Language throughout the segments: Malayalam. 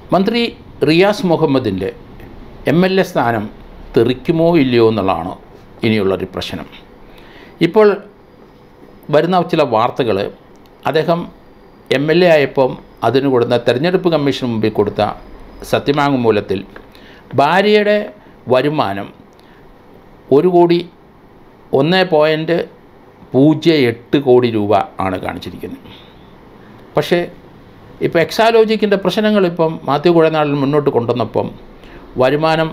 മന്ത്രി റിയാസ് മുഹമ്മദിൻ്റെ MLA സ്ഥാനം തെറിക്കുമോ ഇല്ലയോ എന്നുള്ളതാണ് ഇനിയുള്ളൊരു പ്രശ്നം. ഇപ്പോൾ വരുന്ന ചില വാർത്തകൾ അദ്ദേഹം MLA ആയപ്പം അതിന് കൊടുത്ത തെരഞ്ഞെടുപ്പ് കമ്മീഷന് മുമ്പിൽ കൊടുത്ത സത്യവാങ്മൂലത്തിൽ ഭാര്യയുടെ വരുമാനം 1.08 കോടി രൂപ ആണ് കാണിച്ചിരിക്കുന്നത്. പക്ഷേ ഇപ്പോൾ എക്സാലോജിക്കിൻ്റെ പ്രശ്നങ്ങൾ ഇപ്പം മാത്യു കുഴനാളിൽ മുന്നോട്ട് കൊണ്ടുവന്നപ്പം വരുമാനം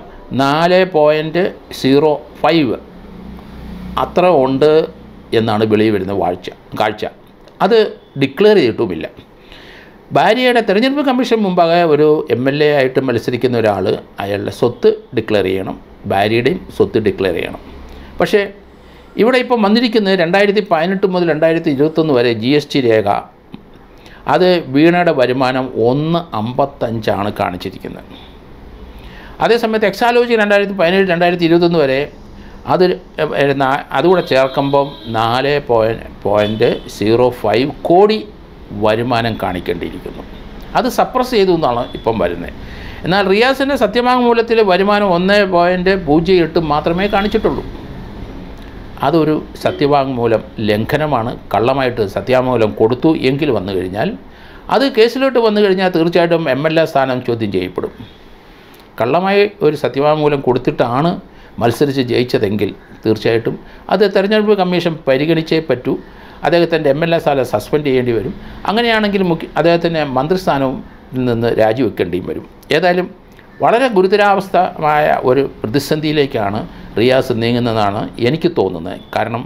4.05 അത്ര ഉണ്ട് എന്നാണ് വെളിയിൽ വരുന്ന കാഴ്ച. അത് ഡിക്ലെയർ ചെയ്തിട്ടുമില്ല. ഭാര്യയുടെ തെരഞ്ഞെടുപ്പ് കമ്മീഷൻ മുമ്പാകെ ഒരു MLA ആയിട്ട് മത്സരിക്കുന്ന ഒരാൾ അയാളുടെ സ്വത്ത് ഡിക്ലെയർ ചെയ്യണം, ഭാര്യയുടെയും സ്വത്ത് ഡിക്ലെയർ ചെയ്യണം. പക്ഷേ ഇവിടെ ഇപ്പം വന്നിരിക്കുന്നത് 2018 മുതൽ 2021 വരെ GST രേഖ, അത് വീണയുടെ വരുമാനം 1.55 കാണിച്ചിരിക്കുന്നത്. അതേസമയത്ത് എക്സാലോജി 2017-2021 വരെ അതുകൂടെ ചേർക്കുമ്പം 4.05 കോടി വരുമാനം കാണിക്കേണ്ടിയിരിക്കുന്നു. അത് സപ്രസ് ചെയ്തു എന്നാണ് ഇപ്പം വരുന്നത്. എന്നാൽ റിയാസിൻ്റെ സത്യവാങ്മൂലത്തിലെ വരുമാനം 1.08 മാത്രമേ കാണിച്ചിട്ടുള്ളൂ. അതൊരു സത്യവാങ്മൂലം ലംഘനമാണ്. കള്ളമായിട്ട് സത്യവാങ്മൂലം കൊടുത്തു എങ്കിൽ വന്നു കഴിഞ്ഞാൽ, അത് കേസിലോട്ട് വന്നു കഴിഞ്ഞാൽ തീർച്ചയായിട്ടും MLA സ്ഥാനം ചോദ്യം ചെയ്യപ്പെടും. കള്ളമായി ഒരു സത്യവാങ്മൂലം കൊടുത്തിട്ടാണ് മത്സരിച്ച് ജയിച്ചതെങ്കിൽ തീർച്ചയായിട്ടും അത് തെരഞ്ഞെടുപ്പ് കമ്മീഷൻ പരിഗണിച്ചേ പറ്റൂ. അദ്ദേഹത്തിൻ്റെ MLA സ്ഥാനം സസ്പെൻഡ് ചെയ്യേണ്ടി വരും. അങ്ങനെയാണെങ്കിൽ അദ്ദേഹത്തിൻ്റെ മന്ത്രിസ്ഥാനവും നിന്ന് രാജിവെക്കേണ്ടിയും വരും. ഏതായാലും വളരെ ഗുരുതരാവസ്ഥമായ ഒരു പ്രതിസന്ധിയിലേക്കാണ് റിയാസ് നീങ്ങുന്നതെന്നാണ് എനിക്ക് തോന്നുന്നത്. കാരണം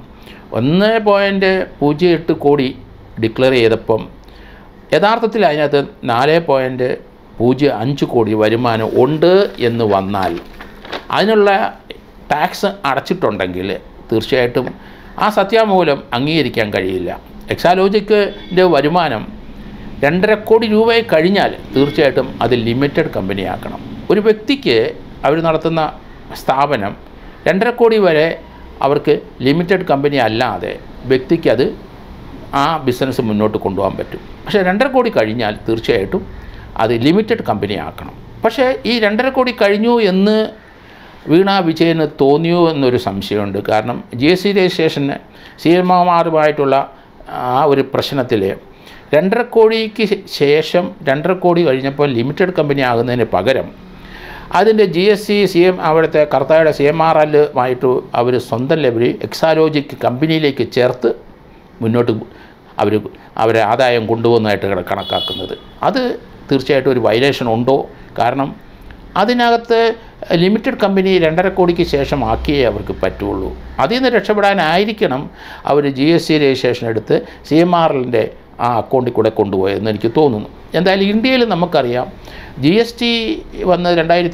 1.08 കോടി ഡിക്ലെയർ ചെയ്തപ്പം യഥാർത്ഥത്തിൽ അതിനകത്ത് 4.05 കോടി വരുമാനം ഉണ്ട് എന്ന് വന്നാൽ, അതിനുള്ള ടാക്സ് അടച്ചിട്ടുണ്ടെങ്കിൽ തീർച്ചയായിട്ടും ആ സത്യവാങ്മൂലം അംഗീകരിക്കാൻ കഴിയില്ല. എക്സാലോജിക്കിൻ്റെ വരുമാനം 2.5 കോടി രൂപയെ കഴിഞ്ഞാൽ തീർച്ചയായിട്ടും അത് ലിമിറ്റഡ് കമ്പനി ആക്കണം. ഒരു വ്യക്തിക്ക് അവർ നടത്തുന്ന സ്ഥാപനം 2.5 കോടി വരെ അവർക്ക് ലിമിറ്റഡ് കമ്പനി അല്ലാതെ വ്യക്തിക്ക് അത് ആ ബിസിനസ് മുന്നോട്ട് കൊണ്ടുപോകാൻ പറ്റും. പക്ഷേ 2.5 കോടി കഴിഞ്ഞാൽ തീർച്ചയായിട്ടും അത് ലിമിറ്റഡ് കമ്പനി ആക്കണം. പക്ഷേ ഈ 2.5 കോടി കഴിഞ്ഞു എന്ന് വീണ വിജയന് തോന്നിയോ എന്നൊരു സംശയമുണ്ട്. കാരണം GST രജിസ്ട്രേഷന് CMമാരുമായിട്ടുള്ള ആ ഒരു പ്രശ്നത്തിൽ 2.5 കോടിക്ക് ശേഷം 2.5 കോടി കഴിഞ്ഞപ്പോൾ ലിമിറ്റഡ് കമ്പനി ആകുന്നതിന് പകരം അതിൻ്റെ GST അവിടുത്തെ കർത്തായുടെ CMRLമായിട്ട് അവർ സ്വന്തം ലെവലിൽ എക്സാലോജിക് കമ്പനിയിലേക്ക് ചേർത്ത് മുന്നോട്ട് അവരെ ആദായം കൊണ്ടുപോകുന്നതായിട്ട് കണക്കാക്കുന്നത്. അത് തീർച്ചയായിട്ടും ഒരു വയലേഷൻ ഉണ്ടോ? കാരണം അതിനകത്ത് ലിമിറ്റഡ് കമ്പനി 2.5 കോടിക്ക് ശേഷം ആക്കിയേ അവർക്ക് പറ്റുള്ളൂ. അതിൽ നിന്ന് രക്ഷപ്പെടാനായിരിക്കണം അവർ GST രജിസ്ട്രേഷൻ എടുത്ത് CMRLൻ്റെ ആ അക്കൗണ്ടിൽ കൂടെ കൊണ്ടുപോയതെന്ന് എനിക്ക് തോന്നുന്നു. എന്തായാലും ഇന്ത്യയിൽ നമുക്കറിയാം GST വന്ന്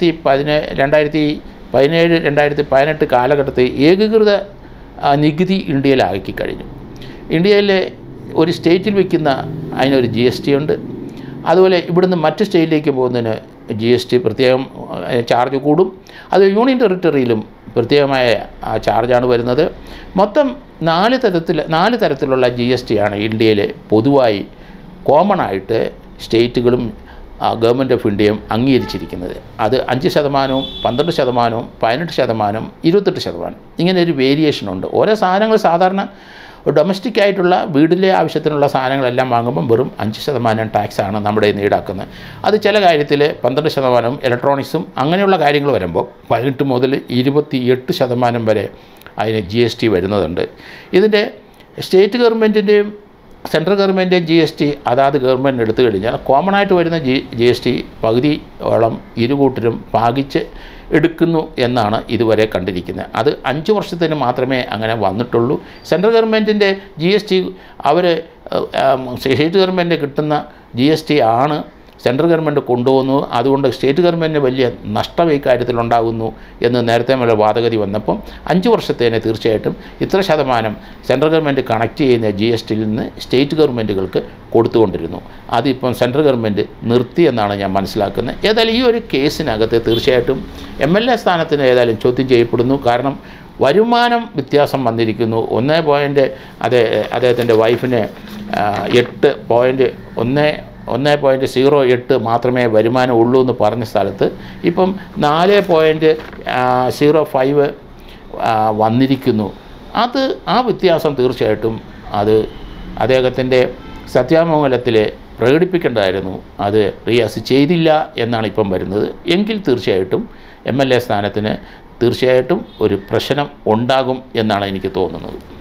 2017-2018 കാലഘട്ടത്തിൽ ഏകീകൃത നികുതി ഇന്ത്യയിലാക്കി കഴിഞ്ഞു. ഇന്ത്യയിലെ ഒരു സ്റ്റേറ്റിൽ വയ്ക്കുന്ന അതിനൊരു GST ഉണ്ട്. അതുപോലെ ഇവിടുന്ന് മറ്റ് സ്റ്റേറ്റിലേക്ക് പോകുന്നതിന് GST പ്രത്യേകം ചാർജ് കൂടും. അത് യൂണിയൻ ടെറിട്ടറിയിലും പ്രത്യേകമായ ചാർജാണ് വരുന്നത്. മൊത്തം 4 തരത്തിലുള്ള GST ആണ് ഇന്ത്യയിൽ പൊതുവായി കോമൺ ആയിട്ട് സ്റ്റേറ്റുകളും ഗവൺമെൻറ് ഓഫ് ഇന്ത്യയും അംഗീകരിച്ചിരിക്കുന്നത്. അത് 5%, 12%, 18%, 28%, ഇങ്ങനെ ഒരു വേരിയേഷനുണ്ട്. ഓരോ സാധനങ്ങൾ സാധാരണ ഡൊമസ്റ്റിക് ആയിട്ടുള്ള വീട്ടിലെ ആവശ്യത്തിനുള്ള സാധനങ്ങളെല്ലാം വാങ്ങുമ്പം വെറും 5% ടാക്സാണ് നമ്മുടെ ഈടാക്കുന്നത്. അത് ചില കാര്യത്തിൽ 12%, ഇലക്ട്രോണിക്സും അങ്ങനെയുള്ള കാര്യങ്ങൾ വരുമ്പോൾ 18 മുതൽ 28% വരെ അതിന് GST വരുന്നതുണ്ട്. ഇതിൻ്റെ സ്റ്റേറ്റ് ഗവൺമെൻറ്റിൻ്റെയും സെൻട്രൽ ഗവൺമെൻറ് GST അതാത് ഗവൺമെൻറ് എടുത്തു കഴിഞ്ഞാൽ കോമൺ ആയിട്ട് വരുന്ന GST പകുതിയോളം ഇരുകൂട്ടരും ഭാഗിച്ച് എടുക്കുന്നു എന്നാണ് ഇതുവരെ കണ്ടിരിക്കുന്നത്. അത് 5 വർഷത്തിന് മാത്രമേ അങ്ങനെ വന്നിട്ടുള്ളൂ. സെൻട്രൽ ഗവൺമെൻറ്റിൻ്റെ GST അവർ സ്റ്റേറ്റ് ഗവൺമെൻറ് കിട്ടുന്ന GST ആണ് സെൻട്രൽ ഗവൺമെൻറ് കൊണ്ടുപോകുന്നു. അതുകൊണ്ട് സ്റ്റേറ്റ് ഗവൺമെൻറ്റിന് വലിയ നഷ്ടം ഈ കാര്യത്തിലുണ്ടാകുന്നു എന്ന് നേരത്തെ മുതൽ വാദഗതി വന്നപ്പം 5 വർഷത്തേനെ തീർച്ചയായിട്ടും ഇത്ര ശതമാനം സെൻട്രൽ ഗവൺമെൻറ് കണക്ട് ചെയ്യുന്ന GSTയിൽ നിന്ന് സ്റ്റേറ്റ് ഗവൺമെൻറ്റുകൾക്ക് കൊടുത്തുകൊണ്ടിരുന്നു. അതിപ്പം സെൻട്രൽ ഗവൺമെൻറ് നിർത്തി എന്നാണ് ഞാൻ മനസ്സിലാക്കുന്നത്. ഏതായാലും ഈ ഒരു കേസിനകത്ത് തീർച്ചയായിട്ടും MLA സ്ഥാനത്തിന് ഏതായാലും ചോദ്യം ചെയ്യപ്പെടുന്നു. കാരണം വരുമാനം വ്യത്യാസം വന്നിരിക്കുന്നു. 1 അദ്ദേഹത്തിൻ്റെ വൈഫിന് 8.1 1.08 മാത്രമേ വരുമാനം ഉള്ളൂ എന്ന് പറഞ്ഞ സ്ഥലത്ത് ഇപ്പം 4.05 വന്നിരിക്കുന്നു. ആ വ്യത്യാസം തീർച്ചയായിട്ടും അത് അദ്ദേഹത്തിൻ്റെ സത്യാമംഗലത്തിൽ പ്രകടിപ്പിക്കേണ്ടതായിരുന്നു. അത് റിയാസ് ചെയ്തില്ല എന്നാണ് ഇപ്പം വരുന്നത്. എങ്കിൽ തീർച്ചയായിട്ടും MLA സ്ഥാനത്തിന് തീർച്ചയായിട്ടും ഒരു പ്രശ്നം ഉണ്ടാകും എന്നാണ് എനിക്ക് തോന്നുന്നത്.